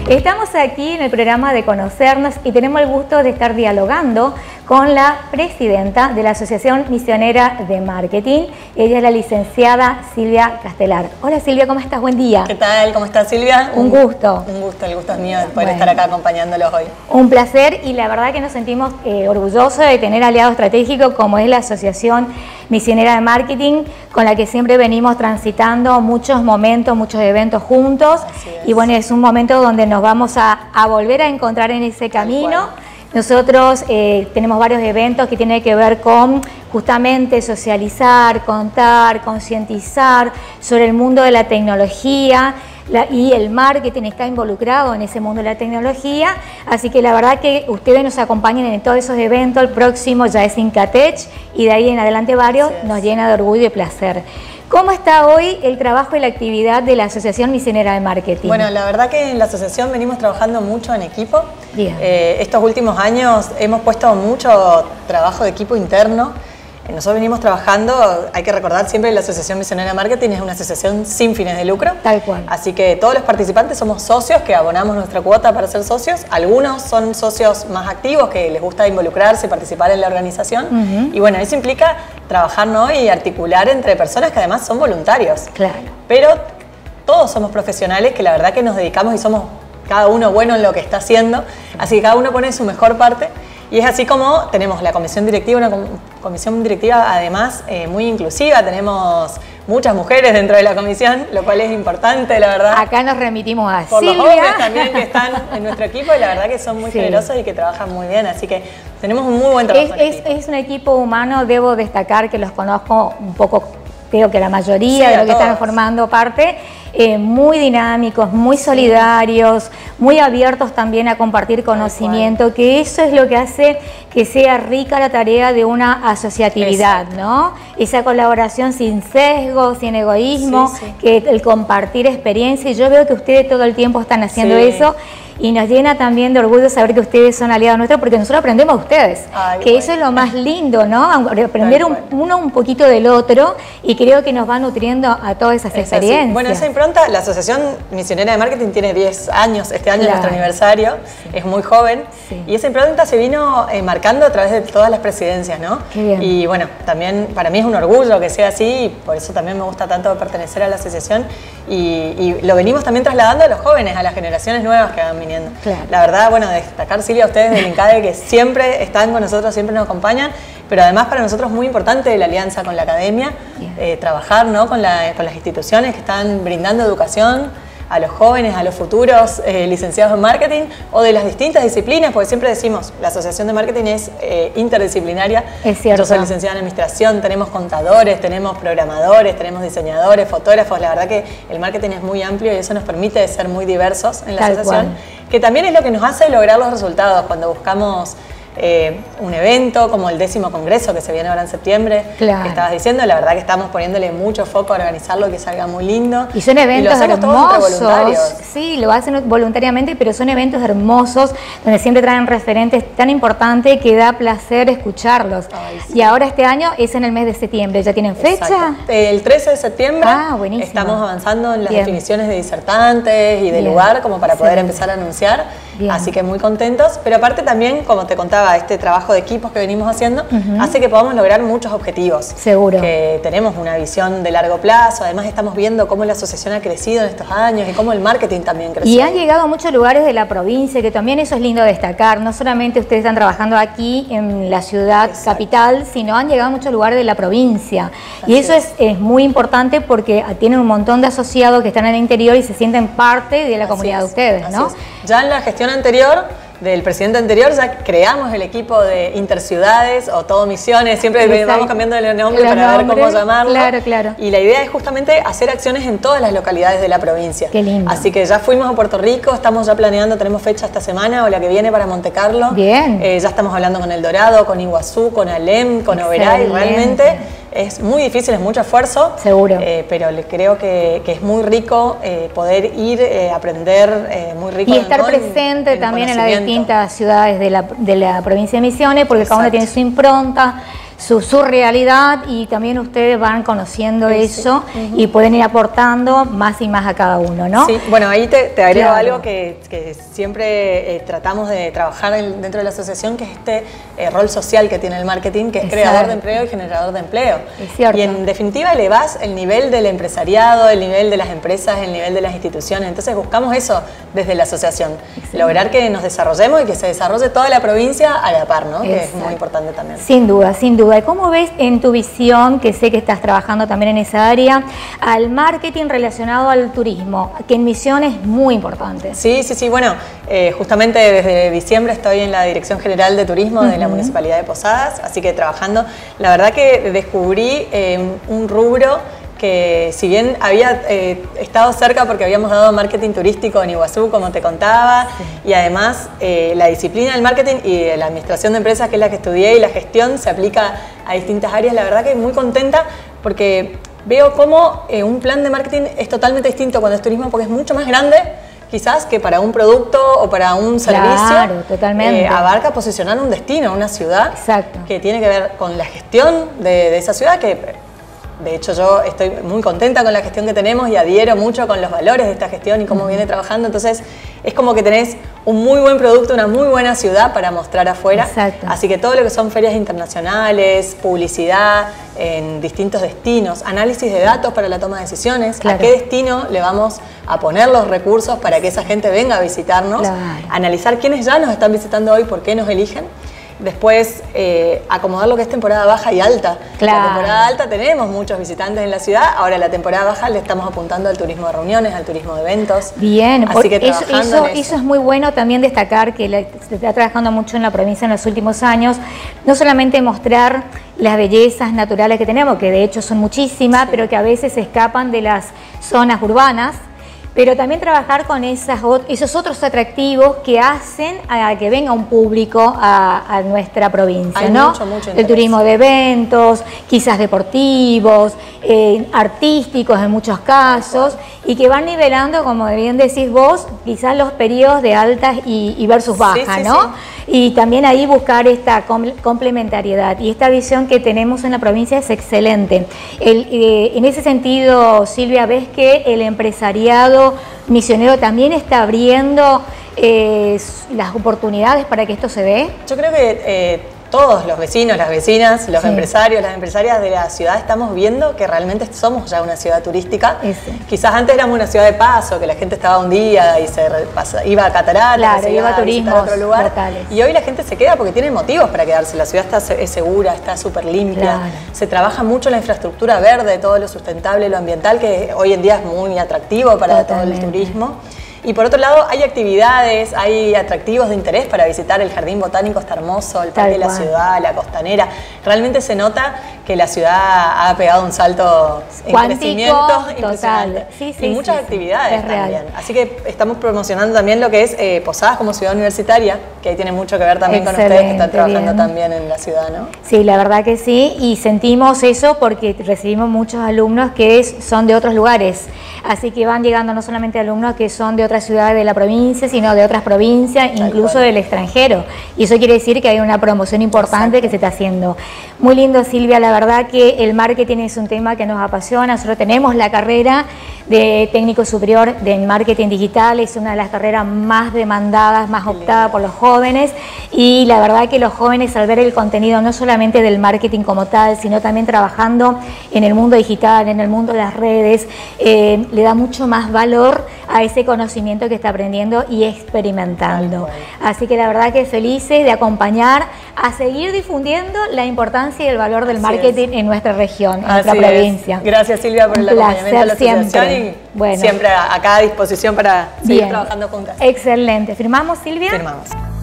Estamos aquí en el programa de Conocernos y tenemos el gusto de estar dialogando con la presidenta de la Asociación Misionera de Marketing. Ella es la licenciada Silvia Castelar. Hola Silvia, ¿cómo estás? Buen día. ¿Qué tal? ¿Cómo estás, Silvia? Un gusto. Un gusto, el gusto es mío de poder estar acá acompañándolos hoy. Un placer y la verdad que nos sentimos orgullosos de tener aliado estratégico como es la Asociación Misionera de Marketing, con la que siempre venimos transitando muchos momentos, muchos eventos juntos. Y bueno, es un momento donde nos vamos a volver a encontrar en ese camino. Nosotros tenemos varios eventos que tienen que ver con justamente socializar, contar, concientizar sobre el mundo de la tecnología y el marketing está involucrado en ese mundo de la tecnología, así que la verdad que ustedes nos acompañan en todos esos eventos. El próximo ya es Incatech y de ahí en adelante varios, nos llena de orgullo y placer. ¿Cómo está hoy el trabajo y la actividad de la Asociación Misionera de Marketing? Bueno, la verdad que en la asociación venimos trabajando mucho en equipo. Estos últimos años hemos puesto mucho trabajo de equipo interno. Nosotros venimos trabajando, hay que recordar siempre que la Asociación Misionera de Marketing es una asociación sin fines de lucro. Tal cual. Así que todos los participantes somos socios que abonamos nuestra cuota para ser socios. Algunos son socios más activos que les gusta involucrarse, participar en la organización. Y bueno, eso implica trabajar, ¿no?, y articular entre personas que además son voluntarios. Claro. Pero todos somos profesionales que la verdad que nos dedicamos y somos cada uno bueno en lo que está haciendo. Así que cada uno pone su mejor parte. Y es así como tenemos la comisión directiva, una comisión directiva además muy inclusiva. Tenemos muchas mujeres dentro de la comisión, lo cual es importante, la verdad. Acá nos remitimos a por Silvia. Los hombres también que están en nuestro equipo y la verdad que son muy generosos y que trabajan muy bien. Así que tenemos un muy buen trabajo. Es un equipo humano, debo destacar que los conozco un poco, creo que la mayoría de los que están formando parte. Muy dinámicos, muy solidarios, muy abiertos también a compartir conocimiento, que eso es lo que hace que sea rica la tarea de una asociatividad, ¿no? Esa colaboración sin sesgo, sin egoísmo, que el compartir experiencia, y yo veo que ustedes todo el tiempo están haciendo eso. Y nos llena también de orgullo saber que ustedes son aliados nuestros, porque nosotros aprendemos de ustedes, que eso es lo más lindo, ¿no? Aprender uno un poquito del otro, y creo que nos va nutriendo a todas esas experiencias. Bueno, esa impronta, la Asociación Misionera de Marketing tiene 10 años, este año es nuestro aniversario, es muy joven, y esa impronta se vino marcando a través de todas las presidencias, ¿no? Qué bien. Y bueno, también para mí es un orgullo que sea así, y por eso también me gusta tanto pertenecer a la asociación, y lo venimos también trasladando a los jóvenes, a las generaciones nuevas que van viniendo. Claro. La verdad, bueno, destacar, Silvia, a ustedes del INCADE que siempre están con nosotros, siempre nos acompañan, pero además para nosotros es muy importante la alianza con la academia, trabajar, ¿no?, con las instituciones que están brindando educación a los jóvenes, a los futuros licenciados en marketing o de las distintas disciplinas, porque siempre decimos, la Asociación de Marketing es interdisciplinaria. Es cierto. Yo soy licenciada en Administración, tenemos contadores, tenemos programadores, tenemos diseñadores, fotógrafos. La verdad que el marketing es muy amplio y eso nos permite ser muy diversos en la asociación, que también es lo que nos hace lograr los resultados cuando buscamos un evento como el 10º Congreso que se viene ahora en septiembre, que estabas diciendo. La verdad que estamos poniéndole mucho foco a organizarlo, que salga muy lindo. Y son eventos hermosos. Sí, lo hacen voluntariamente, pero son eventos hermosos donde siempre traen referentes tan importantes que da placer escucharlos. Y ahora este año es en el mes de septiembre. ¿Ya tienen fecha? Exacto. El 13 de septiembre estamos avanzando en las definiciones de disertantes y de lugar como para poder empezar a anunciar. Así que muy contentos, pero aparte también, como te contaba, este trabajo de equipos que venimos haciendo hace que podamos lograr muchos objetivos. Seguro. Que tenemos una visión de largo plazo, además estamos viendo cómo la asociación ha crecido en estos años y cómo el marketing también creció. Y han llegado a muchos lugares de la provincia, que también eso es lindo destacar. No solamente ustedes están trabajando aquí en la ciudad capital, sino han llegado a muchos lugares de la provincia. Y eso es muy importante porque tienen un montón de asociados que están en el interior y se sienten parte de la comunidad de ustedes, ¿no? Ya en la gestión anterior del presidente anterior ya creamos el equipo de interciudades o todo misiones, siempre vamos cambiando el nombre para ver cómo llamarlo. Claro. Y la idea es justamente hacer acciones en todas las localidades de la provincia. Qué lindo. Así que ya fuimos a Puerto Rico, estamos ya planeando, tenemos fecha esta semana o la que viene para Monte Carlo. Bien. Ya estamos hablando con El Dorado, con Iguazú, con Alem, con Oberá, y realmente es muy difícil, es mucho esfuerzo. Seguro. Pero creo que es muy rico poder ir, aprender, muy rico. Y estar presente también en las distintas ciudades de la provincia de Misiones, porque cada una tiene su impronta, su realidad, y también ustedes van conociendo eso y pueden ir aportando más y más a cada uno, ¿no? Sí, bueno, ahí te agrego algo que siempre tratamos de trabajar dentro de la asociación, que es este rol social que tiene el marketing, que es creador de empleo y generador de empleo. Es cierto. Y en definitiva elevás el nivel del empresariado, el nivel de las empresas, el nivel de las instituciones. Entonces buscamos eso desde la asociación, lograr que nos desarrollemos y que se desarrolle toda la provincia a la par, ¿no? Que es muy importante también. Sin duda, sin duda. ¿Y cómo ves en tu visión, que sé que estás trabajando también en esa área, al marketing relacionado al turismo, que en Misiones es muy importante? Sí, bueno, justamente desde diciembre estoy en la Dirección General de Turismo de la Municipalidad de Posadas, así que trabajando. La verdad que descubrí un rubro que, si bien había estado cerca porque habíamos dado marketing turístico en Iguazú, como te contaba, y además la disciplina del marketing y de la administración de empresas, que es la que estudié, y la gestión se aplica a distintas áreas. La verdad que muy contenta porque veo cómo un plan de marketing es totalmente distinto cuando es turismo, porque es mucho más grande quizás que para un producto o para un servicio. Claro, totalmente. Abarca posicionar un destino, una ciudad. Exacto. Que tiene que ver con la gestión de esa ciudad, que de hecho yo estoy muy contenta con la gestión que tenemos y adhiero mucho con los valores de esta gestión y cómo viene trabajando. Entonces es como que tenés un muy buen producto, una muy buena ciudad para mostrar afuera. Exacto. Así que todo lo que son ferias internacionales, publicidad en distintos destinos, análisis de datos para la toma de decisiones, a qué destino le vamos a poner los recursos para que esa gente venga a visitarnos, analizar quiénes ya nos están visitando hoy, por qué nos eligen. Después, acomodar lo que es temporada baja y alta. La temporada alta tenemos muchos visitantes en la ciudad, ahora la temporada baja le estamos apuntando al turismo de reuniones, al turismo de eventos. Bien, así que trabajando en eso es muy bueno también destacar, que se está trabajando mucho en la provincia en los últimos años, no solamente mostrar las bellezas naturales que tenemos, que de hecho son muchísimas, pero que a veces se escapan de las zonas urbanas, pero también trabajar con esos otros atractivos que hacen a que venga un público a nuestra provincia. Hay ¿no? mucho el turismo de eventos, quizás deportivos, artísticos en muchos casos, y que van nivelando, como bien decís vos, quizás los periodos de altas y versus bajas, ¿no? Sí. Y también ahí buscar esta complementariedad, y esta visión que tenemos en la provincia es excelente. En ese sentido, Silvia, ¿ves que el empresariado misionero también está abriendo las oportunidades para que esto se dé? Yo creo que todos los vecinos, las vecinas, los empresarios, las empresarias de la ciudad estamos viendo que realmente somos ya una ciudad turística. Quizás antes éramos una ciudad de paso, que la gente estaba un día y iba a Cataratas, iba a turismo a otro lugar. locales. Y hoy la gente se queda porque tiene motivos para quedarse. La ciudad es segura, está súper limpia. Se trabaja mucho la infraestructura verde, todo lo sustentable, lo ambiental, que hoy en día es muy atractivo para todo el turismo. Y por otro lado, hay actividades, hay atractivos de interés para visitar. El Jardín Botánico está hermoso, el Parque de la Ciudad, la Costanera. Realmente se nota que la ciudad ha pegado un salto en crecimiento impresionante. Y muchas actividades también. Así que estamos promocionando también lo que es Posadas como ciudad universitaria, que ahí tiene mucho que ver también con ustedes que están trabajando también en la ciudad, ¿no? Sí, la verdad que sí, y sentimos eso porque recibimos muchos alumnos que son de otros lugares. Así que van llegando no solamente alumnos que son de otras ciudades de la provincia, sino de otras provincias, incluso del extranjero. Y eso quiere decir que hay una promoción importante que se está haciendo. Muy lindo, Silvia, la verdad que el marketing es un tema que nos apasiona. Nosotros tenemos la carrera de técnico superior de marketing digital, es una de las carreras más demandadas, más optada por los jóvenes, y la verdad que los jóvenes, al ver el contenido no solamente del marketing como tal, sino también trabajando en el mundo digital, en el mundo de las redes, le da mucho más valor a ese conocimiento que está aprendiendo y experimentando. Así que la verdad que felices de acompañar a seguir difundiendo la importancia y el valor del marketing en nuestra región, en nuestra provincia. Gracias, Silvia, por el acompañamiento a la asociación y siempre acá a disposición para seguir trabajando juntas. Excelente. ¿Firmamos, Silvia? Firmamos.